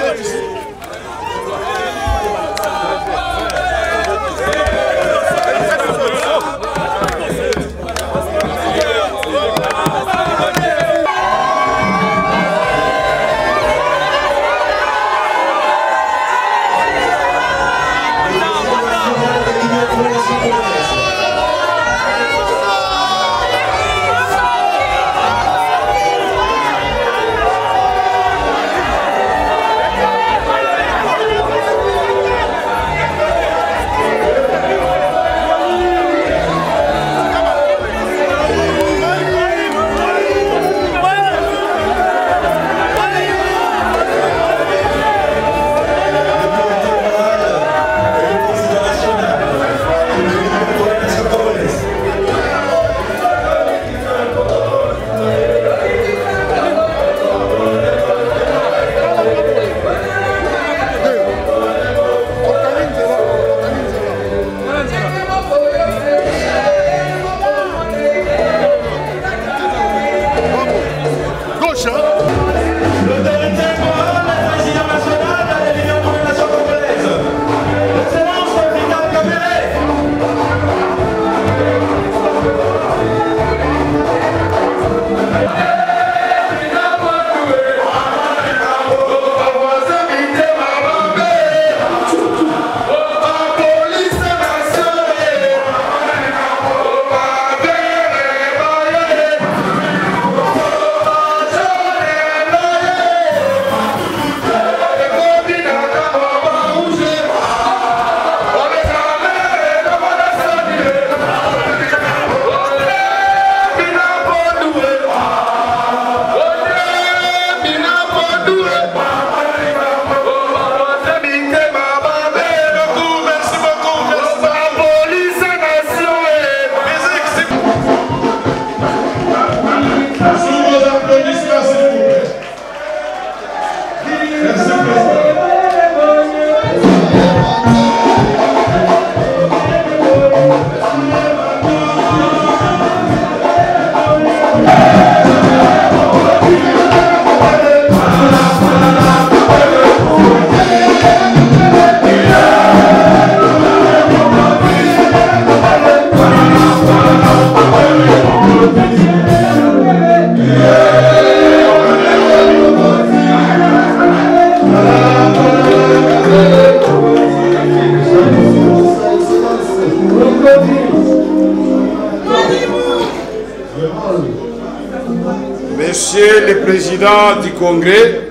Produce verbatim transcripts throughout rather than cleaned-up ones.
Monsieur le Président du Congrès,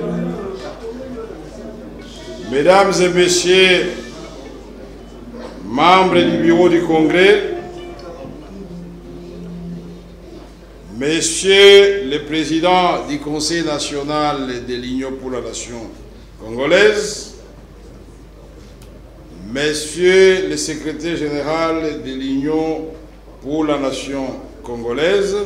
Mesdames et Messieurs, membres du Bureau du Congrès, Monsieur le Président du Conseil national de l'Union pour la nation congolaise, Monsieur le Secrétaire général de l'Union pour la nation congolaise,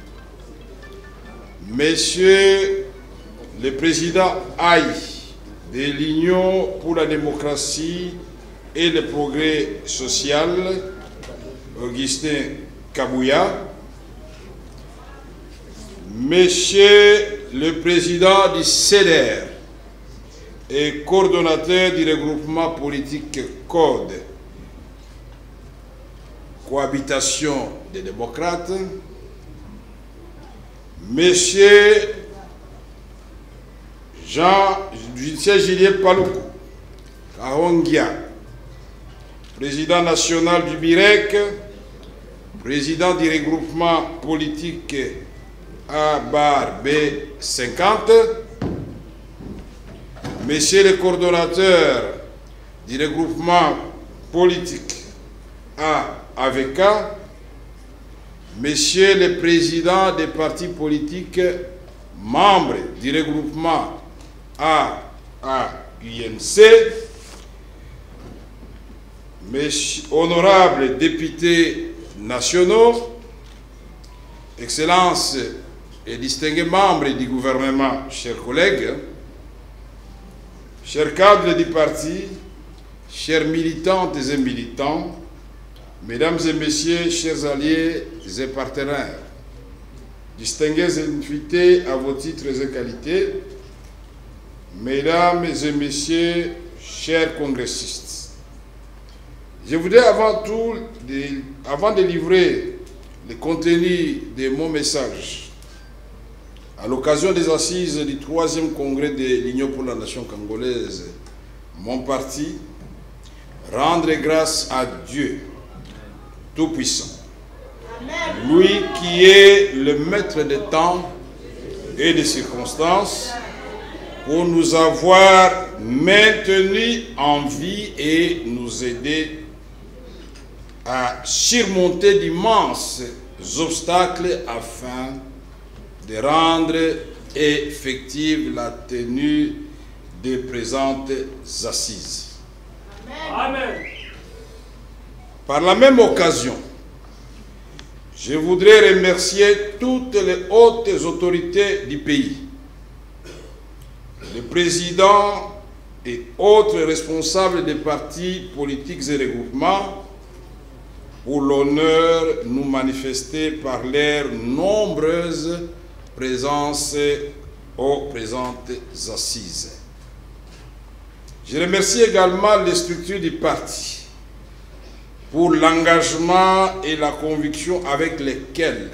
Monsieur le Président Aïe de l'Union pour la démocratie et le progrès social, Augustin Kabouya, Monsieur le Président du C E D E R et coordonnateur du regroupement politique Code, Cohabitation des démocrates, Monsieur Jean-Julien Paloukou, Kahongia, président national du B I R E C, président du regroupement politique A bar B cinquante, Monsieur le coordonnateur du regroupement politique A A V K, Monsieur le président des partis politiques membres du regroupement A A U N C, Messieurs, honorables députés nationaux, Excellences et distingués membres du gouvernement, chers collègues, chers cadres du parti, chers militantes et militants, Mesdames et Messieurs, chers alliés et partenaires, distingués et invités à vos titres et qualités, Mesdames et Messieurs, chers congressistes, je voudrais avant tout, avant de livrer le contenu de mon message, à l'occasion des assises du troisième congrès de l'Union pour la nation congolaise, mon parti, rendre grâce à Dieu Tout-Puissant, lui qui est le maître des temps et des circonstances, pour nous avoir maintenus en vie et nous aider à surmonter d'immenses obstacles afin de rendre effective la tenue des présentes assises. Amen. Par la même occasion, je voudrais remercier toutes les hautes autorités du pays, les présidents et autres responsables des partis politiques et regroupements pour l'honneur nous manifesté par leurs nombreuses présences aux présentes assises. Je remercie également les structures du parti pour l'engagement et la conviction avec lesquelles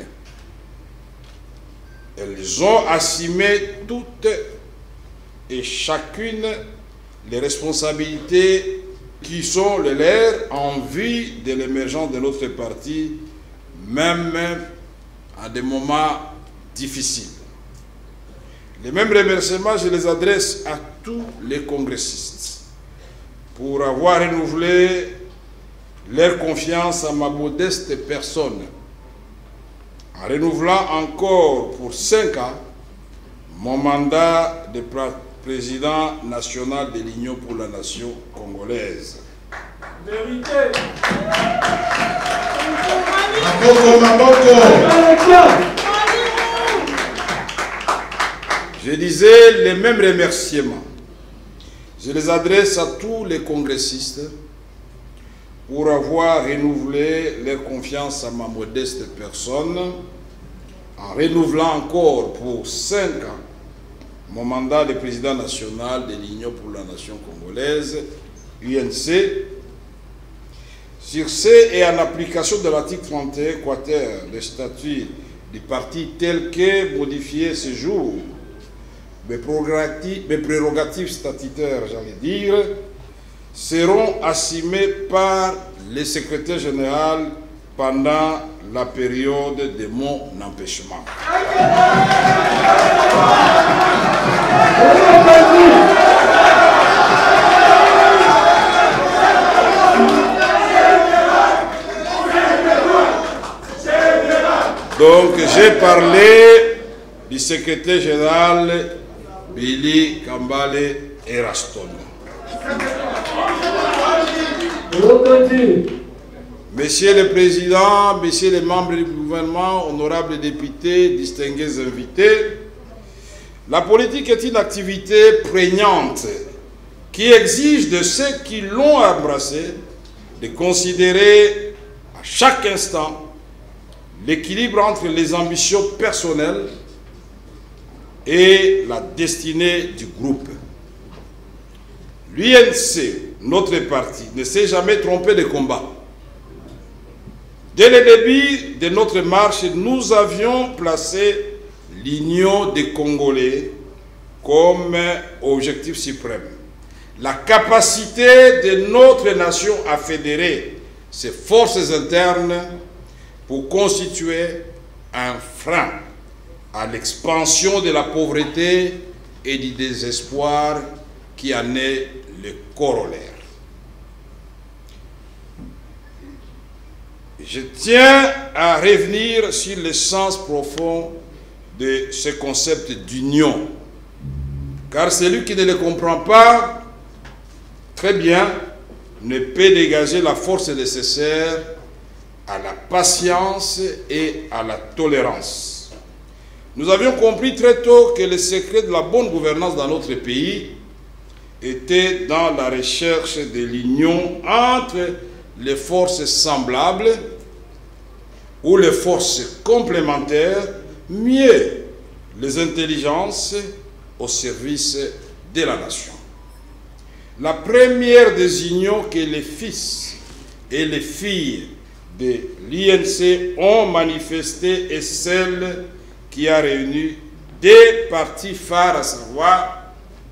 elles ont assumé toutes et chacune les responsabilités qui sont les leurs en vue de l'émergence de notre parti, même à des moments difficiles. Les mêmes remerciements, je les adresse à tous les congressistes pour avoir renouvelé leur confiance à ma modeste personne, en renouvelant encore pour cinq ans mon mandat de président national de l'Union pour la nation congolaise. Vérité. Je disais les mêmes remerciements. Je les adresse à tous les congressistes pour avoir renouvelé leur confiance à ma modeste personne, en renouvelant encore pour cinq ans mon mandat de président national de l'Union pour la nation congolaise, U N C. Sur ce, et en application de l'article trente et un quater des statuts du parti tel que modifié ce jour, mes prérogatives, mes prérogatives statutaires, j'allais dire, seront assumées par le secrétaire général pendant la période de mon empêchement. Donc j'ai parlé du secrétaire général Billy Kambale Eraston. Monsieur le Président, Messieurs les membres du gouvernement, honorables députés, distingués invités, la politique est une activité prégnante qui exige de ceux qui l'ont embrassée de considérer à chaque instant l'équilibre entre les ambitions personnelles et la destinée du groupe. L'U N C, notre parti, ne s'est jamais trompé de combat. Dès le début de notre marche, nous avions placé l'union des Congolais comme objectif suprême. La capacité de notre nation à fédérer ses forces internes pour constituer un frein à l'expansion de la pauvreté et du désespoir qui en est le corollaire. Je tiens à revenir sur le sens profond de ce concept d'union, car celui qui ne le comprend pas très bien ne peut dégager la force nécessaire à la patience et à la tolérance. Nous avions compris très tôt que le secret de la bonne gouvernance dans notre pays était dans la recherche de l'union entre les forces semblables ou les forces complémentaires, mieux les intelligences au service de la nation. La première des unions que les fils et les filles de l'I N C ont manifestée est celle qui a réuni deux partis phares, à savoir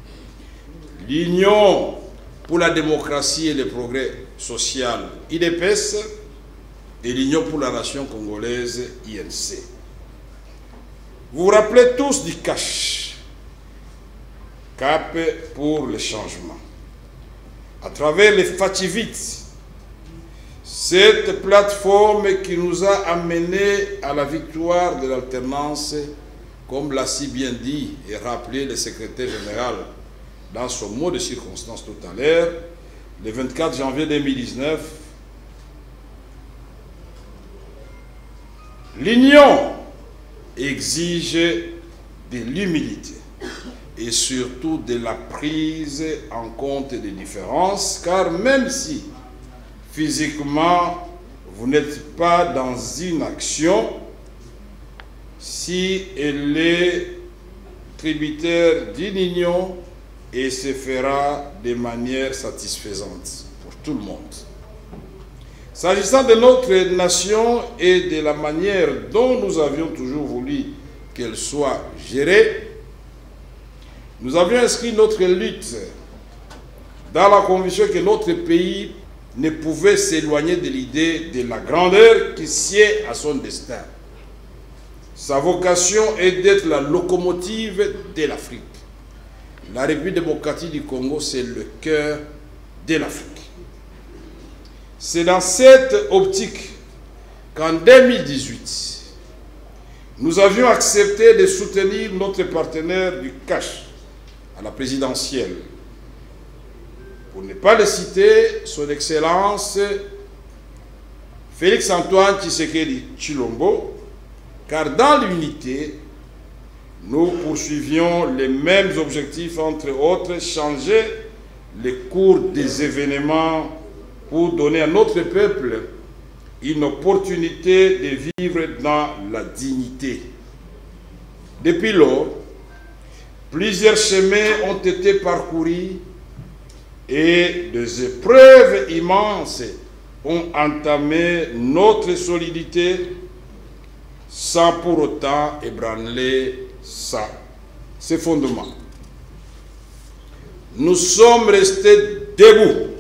l'Union pour la démocratie et le progrès social, I D P S, et l'Union pour la nation congolaise, I N C. Vous vous rappelez tous du C A C H, Cap pour le changement. À travers les Fativites, cette plateforme qui nous a amenés à la victoire de l'alternance, comme l'a si bien dit et rappelé le secrétaire général dans son mot de circonstance tout à l'heure, le vingt-quatre janvier deux mille dix-neuf, l'union exige de l'humilité et surtout de la prise en compte des différences, car même si physiquement vous n'êtes pas dans une action, si elle est tributaire d'une union, et se fera de manière satisfaisante pour tout le monde. S'agissant de notre nation et de la manière dont nous avions toujours voulu qu'elle soit gérée, nous avions inscrit notre lutte dans la conviction que notre pays ne pouvait s'éloigner de l'idée de la grandeur qui sied à son destin. Sa vocation est d'être la locomotive de l'Afrique. La République démocratique du Congo, c'est le cœur de l'Afrique. C'est dans cette optique qu'en deux mille dix-huit, nous avions accepté de soutenir notre partenaire du C A C H à la présidentielle. Pour ne pas le citer, son Excellence Félix Antoine Tshisekedi Tshilombo, car dans l'unité, nous poursuivions les mêmes objectifs, entre autres, changer le cours des événements pour donner à notre peuple une opportunité de vivre dans la dignité. Depuis lors, plusieurs chemins ont été parcourus et des épreuves immenses ont entamé notre solidité sans pour autant ébranler ça, ses fondements. Nous sommes restés debout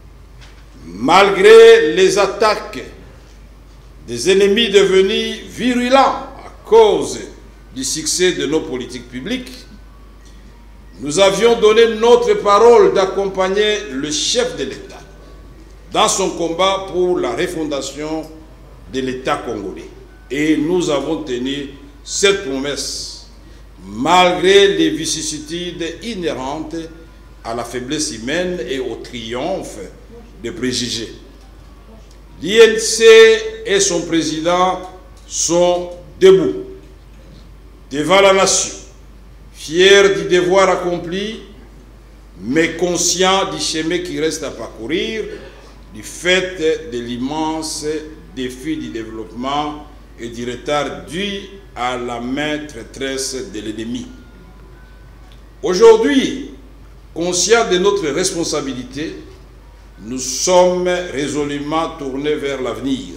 malgré les attaques des ennemis devenus virulents à cause du succès de nos politiques publiques. Nous avions donné notre parole d'accompagner le chef de l'État dans son combat pour la refondation de l'État congolais. Et nous avons tenu cette promesse malgré les vicissitudes inhérentes à la faiblesse humaine et au triomphe des préjugés. L'I N C et son président sont debout devant la nation, fiers du devoir accompli, mais conscients du chemin qui reste à parcourir du fait de l'immense défi du développement et du retard dû à la main traîtresse de l'ennemi. Aujourd'hui, conscients de notre responsabilité, nous sommes résolument tournés vers l'avenir.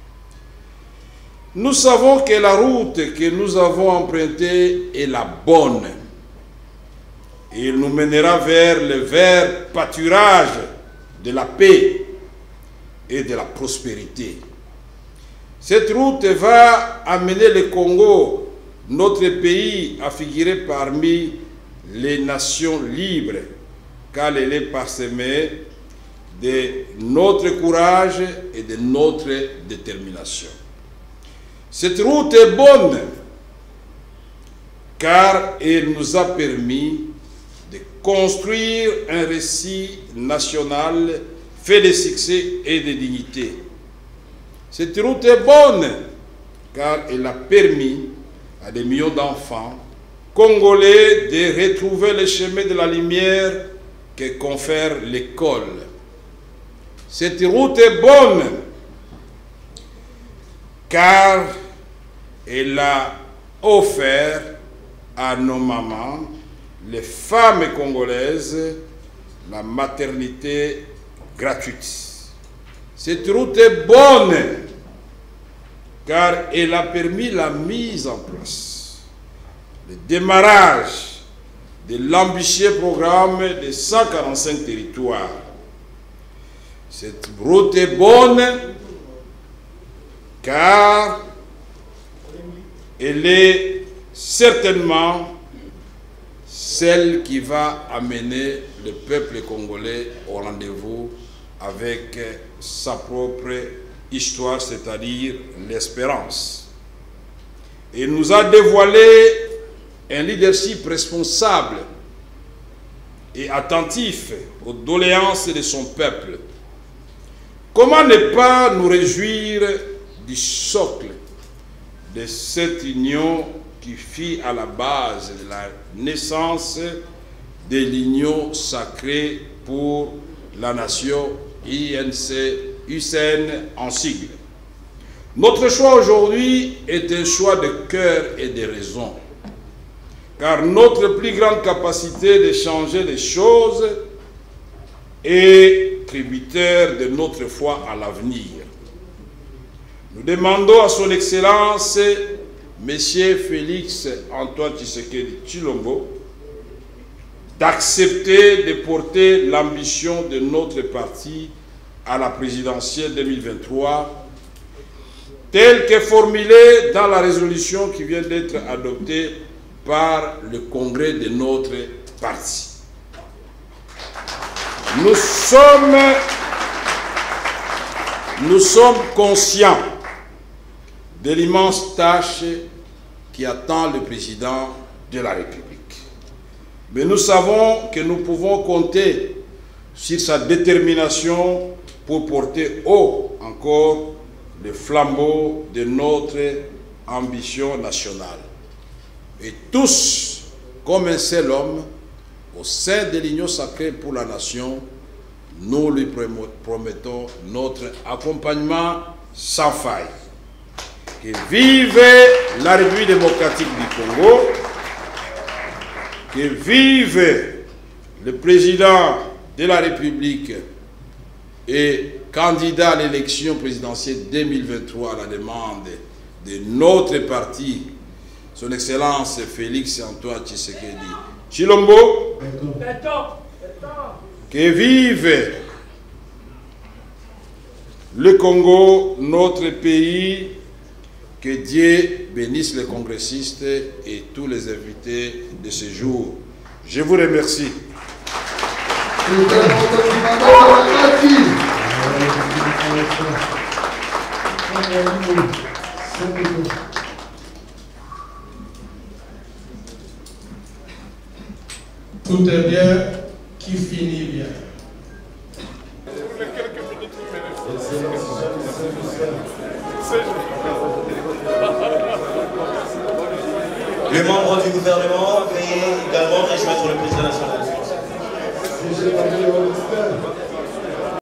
Nous savons que la route que nous avons empruntée est la bonne. Et il nous mènera vers le vert pâturage de la paix et de la prospérité. Cette route va amener le Congo, notre pays, à figurer parmi les nations libres, car elle est parsemée de notre courage et de notre détermination. Cette route est bonne, car elle nous a permis de construire un récit national fait de succès et de dignité. Cette route est bonne, car elle a permis à des millions d'enfants congolais de retrouver le chemin de la lumière que confère l'école. Cette route est bonne, car elle a offert à nos mamans les femmes congolaises la maternité gratuite. Cette route est bonne car elle a permis la mise en place, le démarrage de l'ambitieux programme de cent quarante-cinq territoires. Cette route est bonne car elle est certainement celle qui va amener le peuple congolais au rendez-vous avec sa propre histoire, c'est-à-dire l'espérance. Il nous a dévoilé un leadership responsable et attentif aux doléances de son peuple. Comment ne pas nous réjouir du socle de cette union qui fit à la base de la naissance de l'union sacrée pour la nation I N C, U S N en sigle. Notre choix aujourd'hui est un choix de cœur et de raison, car notre plus grande capacité de changer les choses est tributaire de notre foi à l'avenir. Nous demandons à son Excellence, Monsieur Félix Antoine Tshisekedi Tshilombo, d'accepter de porter l'ambition de notre parti à la présidentielle deux mille vingt-trois, telle que formulée dans la résolution qui vient d'être adoptée par le congrès de notre parti. Nous sommes, nous sommes conscients de l'immense tâche qui attend le président de la République. Mais nous savons que nous pouvons compter sur sa détermination pour porter haut encore le flambeau de notre ambition nationale. Et tous, comme un seul homme, au sein de l'Union sacrée pour la nation, nous lui promettons notre accompagnement sans faille. Que vive la République démocratique du Congo, que vive le président de la République et candidat à l'élection présidentielle deux mille vingt-trois à la demande de notre parti, son Excellence Félix Antoine Tshisekedi Tshilombo. Que vive le Congo, notre pays. Que Dieu bénisse les congressistes et tous les invités de ce jour. Je vous remercie. Tout est bien qui finit bien. Les membres du gouvernement veuillez également rejoindre le président national.